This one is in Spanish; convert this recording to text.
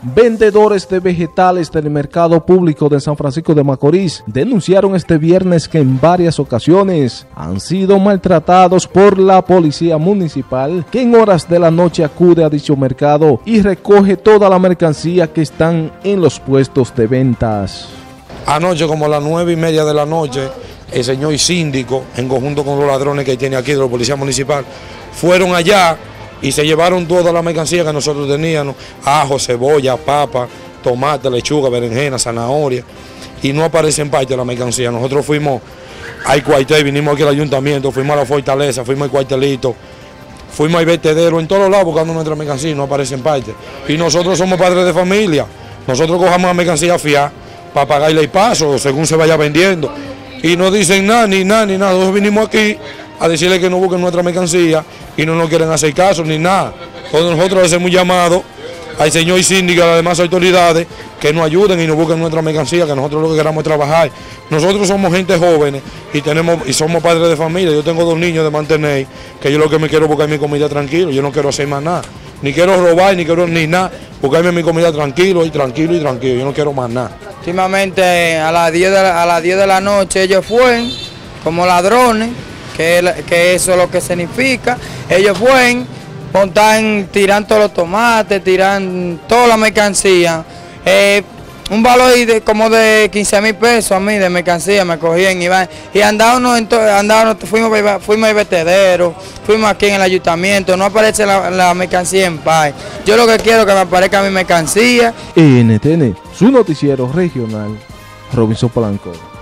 Vendedores de vegetales del mercado público de San Francisco de Macorís denunciaron este viernes que en varias ocasiones han sido maltratados por la policía municipal, que en horas de la noche acude a dicho mercado y recoge toda la mercancía que están en los puestos de ventas. Anoche, como a las 9:30 de la noche, el señor síndico, en conjunto con los ladrones que tiene aquí de la policía municipal, fueron allá y se llevaron toda la mercancía que nosotros teníamos: ajo, cebolla, papa, tomate, lechuga, berenjena, zanahoria, y no aparece en parte la mercancía. Nosotros fuimos al cuartel, vinimos aquí al ayuntamiento, fuimos a la fortaleza, fuimos al cuartelito, fuimos al vertedero, en todos lados buscando nuestra mercancía y no aparece en parte. Y nosotros somos padres de familia, nosotros cojamos la mercancía fiada para pagarle el paso según se vaya vendiendo. Y no dicen nada, ni nada. Nosotros vinimos aquí a decirle que no busquen nuestra mercancía y no nos quieren hacer caso ni nada. Entonces nosotros hacemos un llamado al señor síndico y a las demás autoridades que nos ayuden y nos busquen nuestra mercancía, que nosotros lo que queramos es trabajar. Nosotros somos gente jóvenes y somos padres de familia. Yo tengo 2 niños de mantener, que yo lo que me quiero es buscar mi comida tranquilo. Yo no quiero hacer más nada, ni quiero robar, ni quiero ni nada. Buscarme mi comida tranquilo. Yo no quiero más nada. Últimamente a las 10 de la noche ellos fueron como ladrones, que eso es lo que significa. Ellos fueron, tiran todos los tomates, tiran toda la mercancía. Un valor como de 15.000 pesos a mí de mercancía me cogían y andábamos, fuimos al vertedero, fuimos aquí en el ayuntamiento, no aparece la mercancía en paz. Yo lo que quiero es que me aparezca mi mercancía. NTN, su noticiero regional, Robinson Polanco.